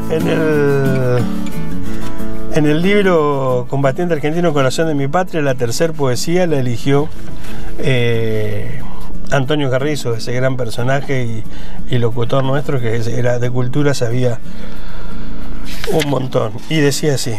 En el libro Combatiente Argentino, Corazón de mi Patria, la tercera poesía la eligió Antonio Carrizo, ese gran personaje y locutor nuestro, que era de cultura, sabía un montón. Y decía así: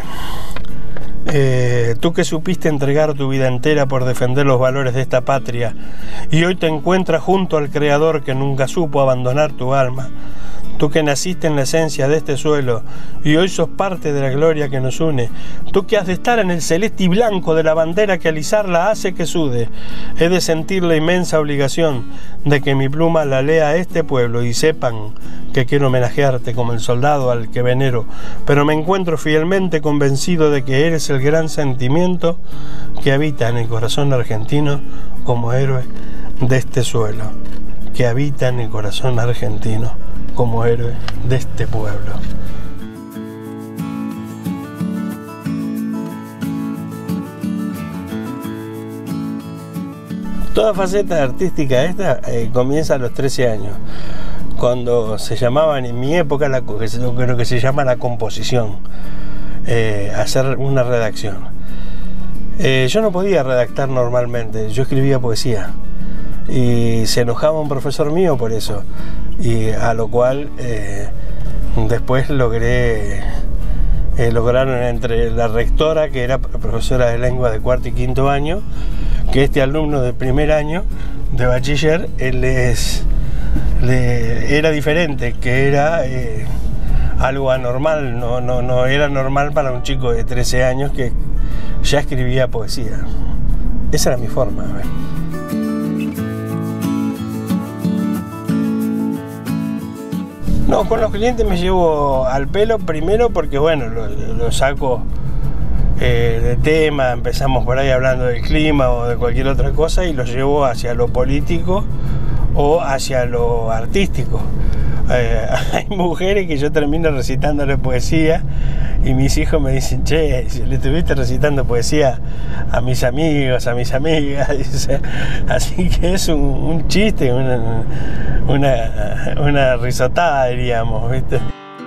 tú que supiste entregar tu vida entera por defender los valores de esta patria, y hoy te encuentras junto al Creador que nunca supo abandonar tu alma. Tú que naciste en la esencia de este suelo y hoy sos parte de la gloria que nos une. Tú que has de estar en el celeste y blanco de la bandera que al izarla hace que sude. He de sentir la inmensa obligación de que mi pluma la lea a este pueblo y sepan que quiero homenajearte como el soldado al que venero, pero me encuentro fielmente convencido de que eres el gran sentimiento que habita en el corazón argentino como héroe de este suelo, que habita en el corazón argentino como héroe de este pueblo. Toda faceta artística esta comienza a los 13 años, cuando se llamaban en mi época, yo creo que se llama la composición, hacer una redacción. Yo no podía redactar normalmente, yo escribía poesía. Y se enojaba un profesor mío por eso, y a lo cual después lograron entre la rectora, que era profesora de lengua de cuarto y quinto año, que este alumno de primer año de bachiller, era diferente, que era algo anormal, no era normal para un chico de 13 años que ya escribía poesía. Esa era mi forma. No, con los clientes me llevo al pelo primero porque, bueno, lo saco de tema, empezamos por ahí hablando del clima o de cualquier otra cosa y los llevo hacia lo político o hacia lo artístico. Hay mujeres que yo termino recitándole poesía y mis hijos me dicen: che, si le estuviste recitando poesía a mis amigos, a mis amigas, dice. Así que es un chiste, una risotada, diríamos, ¿viste?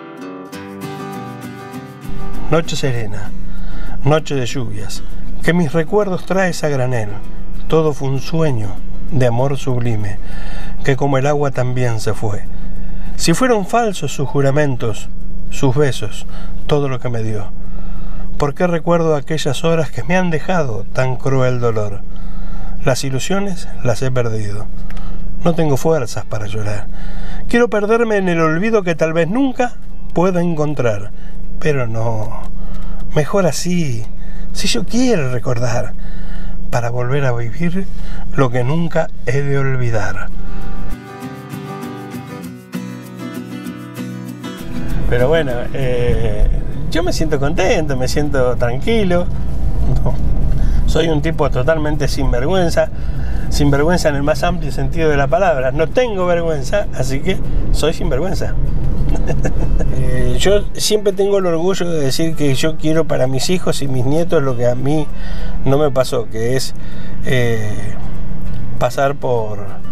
Noche serena, noche de lluvias, que mis recuerdos traes a granel. Todo fue un sueño de amor sublime, que como el agua también se fue. Si fueron falsos sus juramentos, sus besos, todo lo que me dio, ¿por qué recuerdo aquellas horas que me han dejado tan cruel dolor? Las ilusiones las he perdido, no tengo fuerzas para llorar. Quiero perderme en el olvido que tal vez nunca pueda encontrar, pero no, mejor así, si yo quiero recordar, para volver a vivir lo que nunca he de olvidar. Pero bueno, yo me siento contento, me siento tranquilo. No, soy un tipo totalmente sinvergüenza en el más amplio sentido de la palabra. No tengo vergüenza, así que soy sinvergüenza. Yo siempre tengo el orgullo de decir que yo quiero para mis hijos y mis nietos lo que a mí no me pasó, que es pasar por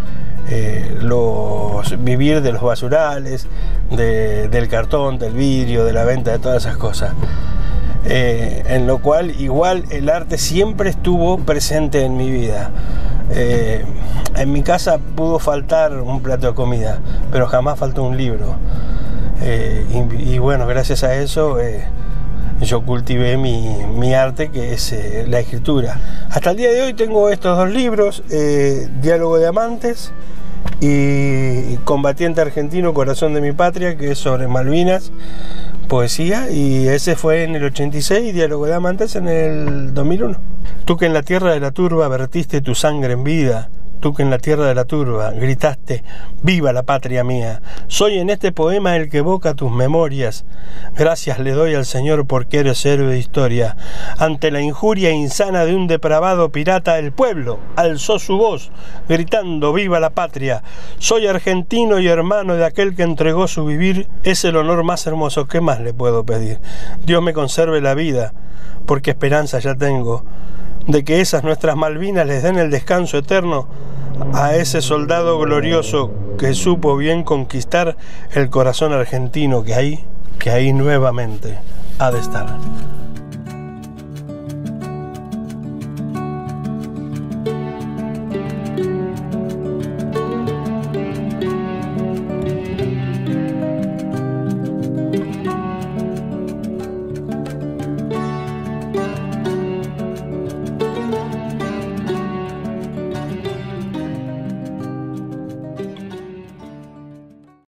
vivir de los basurales, del cartón, del vidrio, de la venta de todas esas cosas. En lo cual igual el arte siempre estuvo presente en mi vida. En mi casa pudo faltar un plato de comida, pero jamás faltó un libro. Y bueno, gracias a eso yo cultivé mi arte, que es la escritura. Hasta el día de hoy tengo estos dos libros, Diálogo de Amantes y Combatiente Argentino, Corazón de mi Patria, que es sobre Malvinas, poesía, y ese fue en el 86, y Diálogo de Amantes en el 2001. Tú que en la tierra de la turba vertiste tu sangre en vida, tú que en la tierra de la turba gritaste: ¡viva la patria mía! Soy en este poema el que evoca tus memorias. Gracias le doy al Señor porque eres héroe de historia. Ante la injuria insana de un depravado pirata, el pueblo alzó su voz, gritando: ¡viva la patria! Soy argentino y hermano de aquel que entregó su vivir. Es el honor más hermoso, ¿qué más le puedo pedir? Dios me conserve la vida, porque esperanza ya tengo de que esas nuestras Malvinas les den el descanso eterno a ese soldado glorioso que supo bien conquistar el corazón argentino, que ahí que ahí nuevamente ha de estar.